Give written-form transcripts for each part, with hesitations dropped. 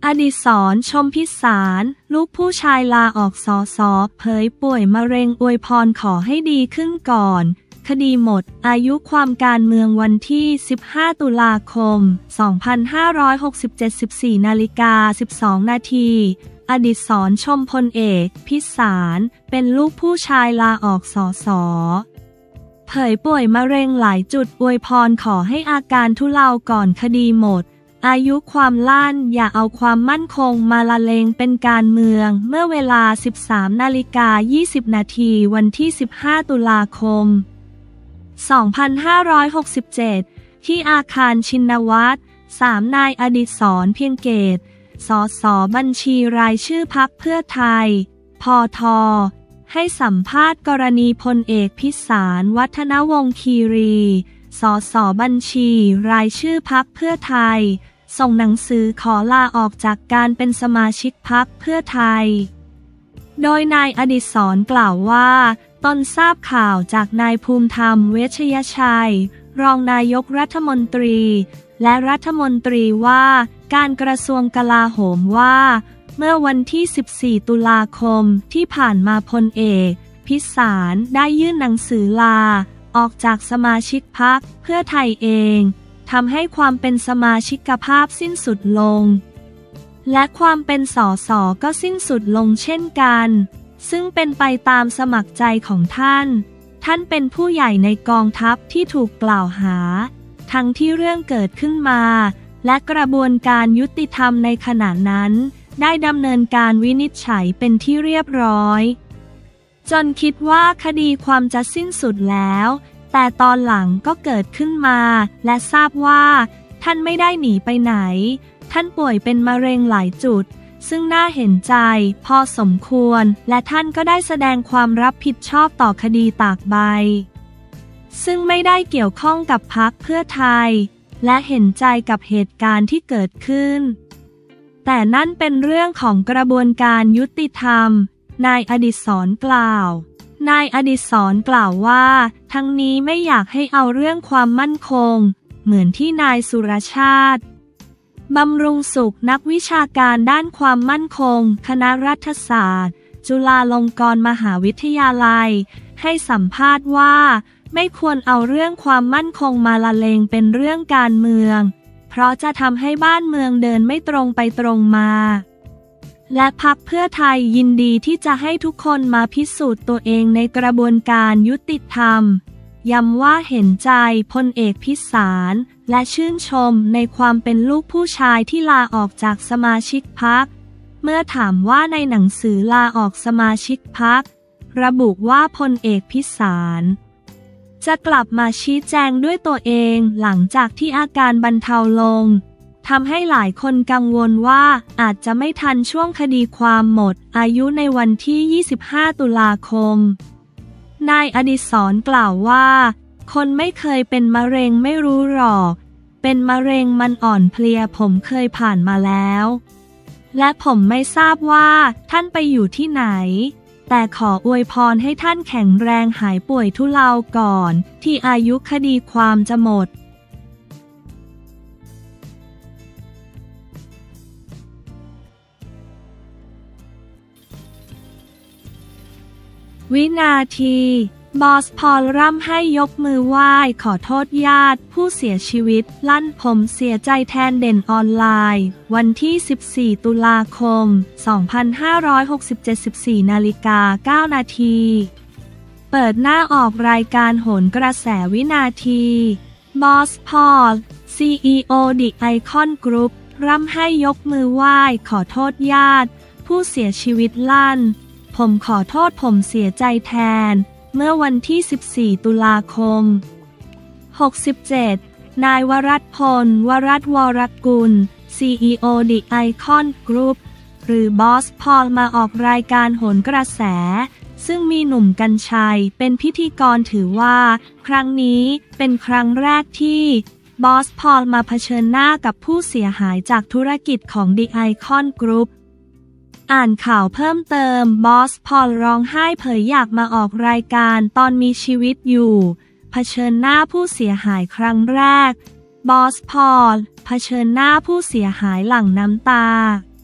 ดิศร ชมพิสารลูกผู้ชายลาออกสส.เผยป่วยมะเร็งอวยพรขอให้ดีขึ้นก่อนคดีหมดอายุความการเมืองวันที่15ตุลาคม2567 14:12 นาทีอดิศร ชมพลเอกพิสารเป็นลูกผู้ชายลาออกสส.เผยป่วยมะเร็งหลายจุดอวยพรขอให้อาการทุเลาก่อนคดีหมดอายุความลั่นอย่าเอาความมั่นคงมาละเลงเป็นการเมืองเมื่อเวลา 13:20 นาทีวันที่15ตุลาคม2567ที่อาคารชินวัตร3นายอดิศร เพียงเกตสส.บัญชีรายชื่อพรรคเพื่อไทยพท.ให้สัมภาษณ์กรณีพลเอกพิสาร วัฒนวงศ์คีรีสส.บัญชีรายชื่อพรรคเพื่อไทยส่งหนังสือขอลาออกจากการเป็นสมาชิกพรรคเพื่อไทยโดยนายอดิศรกล่าวว่าตนทราบข่าวจากนายภูมิธรรมเวชยชัยรองนายกรัฐมนตรีและรัฐมนตรีว่าการกระทรวงกลาโหมว่าเมื่อวันที่14ตุลาคมที่ผ่านมาพลเอกพิสารได้ยื่นหนังสือลาออกจากสมาชิกพรรคเพื่อไทยเองทำให้ความเป็นสมาชิกภาพสิ้นสุดลงและความเป็นสสก็สิ้นสุดลงเช่นกันซึ่งเป็นไปตามสมัครใจของท่านเป็นผู้ใหญ่ในกองทัพที่ถูกกล่าวหาทั้งที่เรื่องเกิดขึ้นมาและกระบวนการยุติธรรมในขณะนั้นได้ดำเนินการวินิจฉัยเป็นที่เรียบร้อยจนคิดว่าคดีความจะสิ้นสุดแล้วแต่ตอนหลังก็เกิดขึ้นมาและทราบว่าท่านไม่ได้หนีไปไหนท่านป่วยเป็นมะเร็งหลายจุดซึ่งน่าเห็นใจพอสมควรและท่านก็ได้แสดงความรับผิดชอบต่อคดีตากใบซึ่งไม่ได้เกี่ยวข้องกับพรรคเพื่อไทยและเห็นใจกับเหตุการณ์ที่เกิดขึ้นแต่นั่นเป็นเรื่องของกระบวนการยุติธรรมนายอดิศรกล่าวนายอดิศรกล่าวว่าทั้งนี้ไม่อยากให้เอาเรื่องความมั่นคงเหมือนที่นายสุรชาติบำรุงสุขนักวิชาการด้านความมั่นคงคณะรัฐศาสตร์จุฬาลงกรณ์มหาวิทยาลัยให้สัมภาษณ์ว่าไม่ควรเอาเรื่องความมั่นคงมาละเลงเป็นเรื่องการเมืองเพราะจะทำให้บ้านเมืองเดินไม่ตรงไปตรงมาและพรรคเพื่อไทยยินดีที่จะให้ทุกคนมาพิสูจน์ตัวเองในกระบวนการยุติธรรมย้ำว่าเห็นใจพลเอกพิสารและชื่นชมในความเป็นลูกผู้ชายที่ลาออกจากสมาชิกพรรคเมื่อถามว่าในหนังสือลาออกสมาชิกพรรคระบุว่าพลเอกพิสารจะกลับมาชี้แจงด้วยตัวเองหลังจากที่อาการบรรเทาลงทำให้หลายคนกังวลว่าอาจจะไม่ทันช่วงคดีความหมดอายุในวันที่25ตุลาคมนายอดิศรกล่าวว่าคนไม่เคยเป็นมะเร็งไม่รู้หรอกเป็นมะเร็งมันอ่อนเพลียผมเคยผ่านมาแล้วและผมไม่ทราบว่าท่านไปอยู่ที่ไหนแต่ขออวยพรให้ท่านแข็งแรงหายป่วยทุเลาก่อนที่อายุคดีความจะหมดวินาทีบอสพอลร่ำให้ยกมือไหว้ขอโทษญาติผู้เสียชีวิตลั่นผมเสียใจแทนเด่นออนไลน์วันที่14ตุลาคม2567 14:09 นาทีเปิดหน้าออกรายการโหนกระแสวินาทีบอสพอล CEO The Icon Group ร่ำให้ยกมือไหว้ขอโทษญาติผู้เสียชีวิตลั่นผมขอโทษผมเสียใจแทนเมื่อวันที่14ตุลาคม67นายวรัตน์พลวรัตน์วรกุล CEO The Icon Group หรือบอสพอลมาออกรายการโหนกระแสซึ่งมีหนุ่มกรรชัยเป็นพิธีกรถือว่าครั้งนี้เป็นครั้งแรกที่บอสพอลมาเผชิญหน้ากับผู้เสียหายจากธุรกิจของ The Icon Groupอ่านข่าวเพิ่มเติมบอสพอลร้องไห้เผยอยากมาออกรายการตอนมีชีวิตอยู่เผชิญหน้าผู้เสียหายครั้งแรกบอสพอลเผชิญหน้าผู้เสียหายหลั่งน้ำตา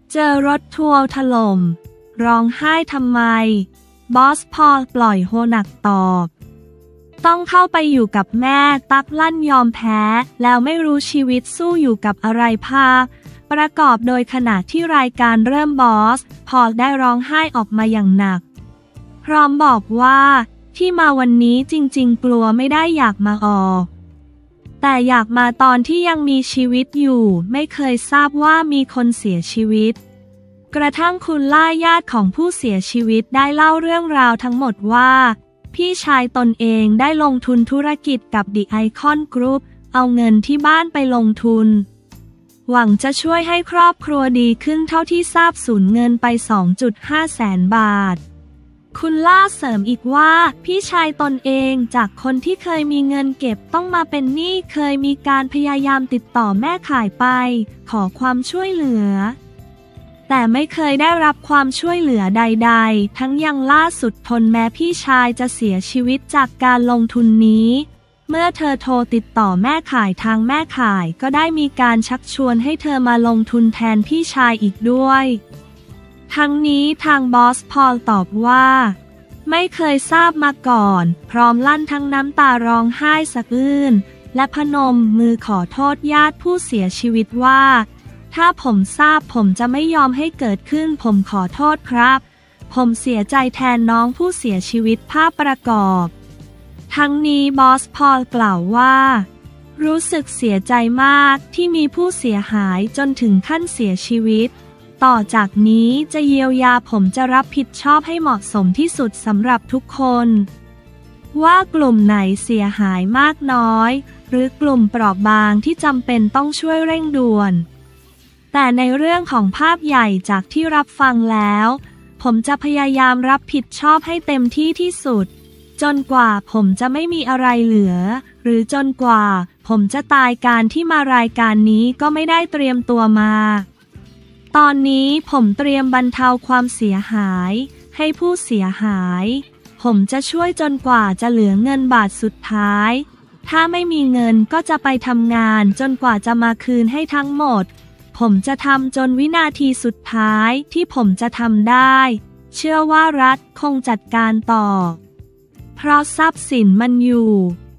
เจอรถทัวร์ถล่มร้องไห้ทำไมบอสพอลปล่อยโฮหนักตอบต้องเข้าไปอยู่กับแม่ตักลั่นยอมแพ้แล้วไม่รู้ชีวิตสู้อยู่กับอะไรภาคประกอบโดยขณะที่รายการเริ่มบอสพอลได้ร้องไห้ออกมาอย่างหนักพร้อมบอกว่าที่มาวันนี้จริงๆกลัวไม่ได้อยากมาออกแต่อยากมาตอนที่ยังมีชีวิตอยู่ไม่เคยทราบว่ามีคนเสียชีวิตกระทั่งคุณล่าญาติของผู้เสียชีวิตได้เล่าเรื่องราวทั้งหมดว่าพี่ชายตนเองได้ลงทุนธุรกิจกับ The Icon Group เอาเงินที่บ้านไปลงทุนหวังจะช่วยให้ครอบครัวดีขึ้นเท่าที่ทราบสูญเงินไป 2.5 แสนบาทคุณล่าเสริมอีกว่าพี่ชายตนเองจากคนที่เคยมีเงินเก็บต้องมาเป็นหนี้เคยมีการพยายามติดต่อแม่ขายไปขอความช่วยเหลือแต่ไม่เคยได้รับความช่วยเหลือใดๆทั้งยังล่าสุดทนแม้พี่ชายจะเสียชีวิตจากการลงทุนนี้เมื่อเธอโทรติดต่อแม่ขายทางแม่ขายก็ได้มีการชักชวนให้เธอมาลงทุนแทนพี่ชายอีกด้วยทั้งนี้ทางบอสพอลตอบว่าไม่เคยทราบมาก่อนพร้อมลั่นทั้งน้ำตาร้องไห้สะอื้นและพนมมือขอโทษญาติผู้เสียชีวิตว่าถ้าผมทราบผมจะไม่ยอมให้เกิดขึ้นผมขอโทษครับผมเสียใจแทนน้องผู้เสียชีวิตภาพประกอบทั้งนี้บอสพอลกล่าวว่ารู้สึกเสียใจมากที่มีผู้เสียหายจนถึงขั้นเสียชีวิตต่อจากนี้จะเยียวยาผมจะรับผิดชอบให้เหมาะสมที่สุดสำหรับทุกคนว่ากลุ่มไหนเสียหายมากน้อยหรือกลุ่มเปราะบางที่จำเป็นต้องช่วยเร่งด่วนแต่ในเรื่องของภาพใหญ่จากที่รับฟังแล้วผมจะพยายามรับผิดชอบให้เต็มที่ที่สุดจนกว่าผมจะไม่มีอะไรเหลือหรือจนกว่าผมจะตายการที่มารายการนี้ก็ไม่ได้เตรียมตัวมาตอนนี้ผมเตรียมบรรเทาความเสียหายให้ผู้เสียหายผมจะช่วยจนกว่าจะเหลือเงินบาทสุดท้ายถ้าไม่มีเงินก็จะไปทำงานจนกว่าจะมาคืนให้ทั้งหมดผมจะทำจนวินาทีสุดท้ายที่ผมจะทำได้เชื่อว่ารัฐคงจัดการต่อเพราะทรัพย์สินมันอยู่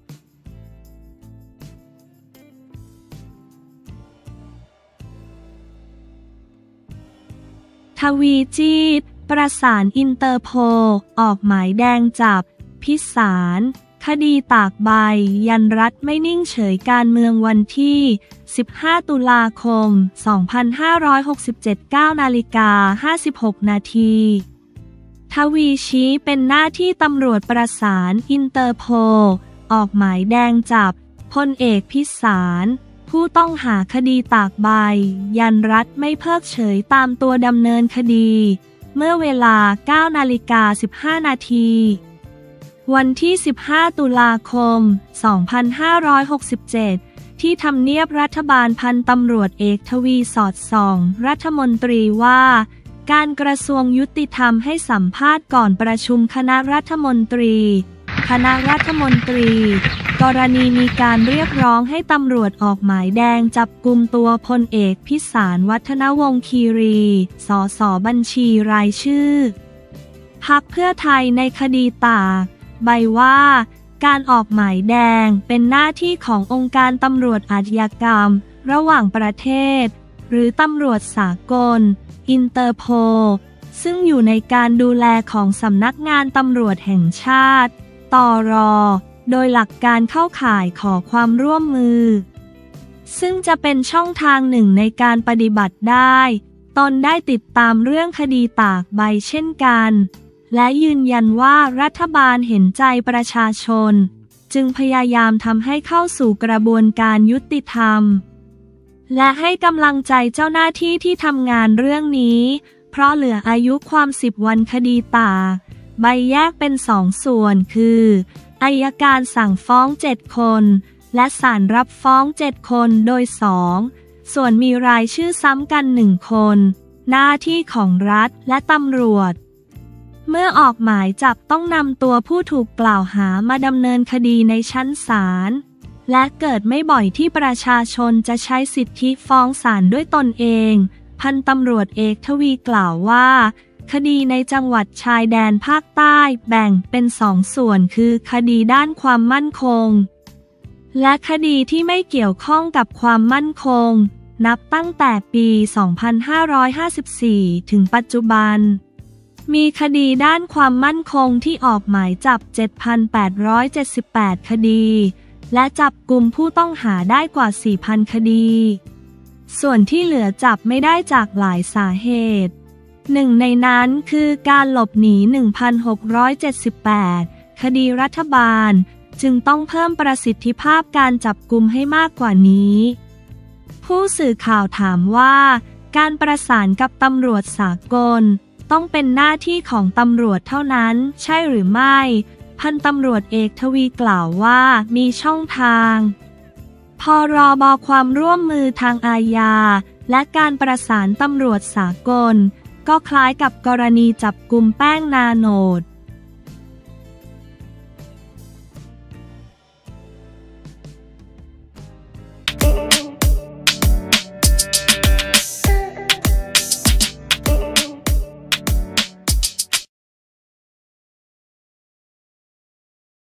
ทวีจีตประสานอินเตอร์โพลออกหมายแดงจับพิสารคดีตากใบยันรัฐไม่นิ่งเฉยการเมืองวันที่15 ตุลาคม 2567 9:56 นาทีทวีชี้เป็นหน้าที่ตำรวจประสานอินเตอร์โพลออกหมายแดงจับพลเอกพิสารผู้ต้องหาคดีตากใบยันรัฐไม่เพิกเฉยตามตัวดำเนินคดีเมื่อเวลา 9:15 นาทีวันที่15 ตุลาคม 2567ที่ทำเนียบรัฐบาลพันตำรวจเอกทวีสอดส่องรัฐมนตรีว่าการกระทรวงยุติธรรมให้สัมภาษณ์ก่อนประชุมคณะรัฐมนตรีกรณีมีการเรียกร้องให้ตำรวจออกหมายแดงจับกุมตัวพลเอกพิสารวัฒนวงศ์คีรีสสบัญชีรายชื่อพรรคเพื่อไทยในคดีตากใบว่าการออกหมายแดงเป็นหน้าที่ขององค์การตำรวจอาชญากรรมระหว่างประเทศหรือตำรวจสากลอินเตอร์โพลซึ่งอยู่ในการดูแลของสำนักงานตำรวจแห่งชาติตร.โดยหลักการเข้าข่ายขอความร่วมมือซึ่งจะเป็นช่องทางหนึ่งในการปฏิบัติได้ตนได้ติดตามเรื่องคดีตากใบเช่นกันและยืนยันว่ารัฐบาลเห็นใจประชาชนจึงพยายามทำให้เข้าสู่กระบวนการยุติธรรมและให้กำลังใจเจ้าหน้าที่ที่ทำงานเรื่องนี้เพราะเหลืออายุความ10 วันคดีตากใบแยกเป็น2 ส่วนคืออัยการสั่งฟ้อง7 คนและศาลรับฟ้อง7 คนโดย2 ส่วนมีรายชื่อซ้ำกัน1 คนหน้าที่ของรัฐและตำรวจเมื่อออกหมายจับต้องนำตัวผู้ถูกกล่าวหามาดำเนินคดีในชั้นศาลและเกิดไม่บ่อยที่ประชาชนจะใช้สิทธิฟ้องศาลด้วยตนเองพันตำรวจเอกทวีกล่าวว่าคดีในจังหวัดชายแดนภาคใต้แบ่งเป็น2 ส่วนคือคดีด้านความมั่นคงและคดีที่ไม่เกี่ยวข้องกับความมั่นคงนับตั้งแต่ปี 2554 ถึงปัจจุบันมีคดีด้านความมั่นคงที่ออกหมายจับ 7,878 คดีและจับกุมผู้ต้องหาได้กว่า 4,000 คดีส่วนที่เหลือจับไม่ได้จากหลายสาเหตุหนึ่งในนั้นคือการหลบหนี 1,678 คดีรัฐบาลจึงต้องเพิ่มประสิทธิภาพการจับกุมให้มากกว่านี้ผู้สื่อข่าวถามว่าการประสานกับตำรวจสากลต้องเป็นหน้าที่ของตำรวจเท่านั้นใช่หรือไม่พันตำรวจเอกทวีกล่าวว่ามีช่องทางพรบ.ความร่วมมือทางอาญาและการประสานตำรวจสากลก็คล้ายกับกรณีจับกุมแป้งนาโนด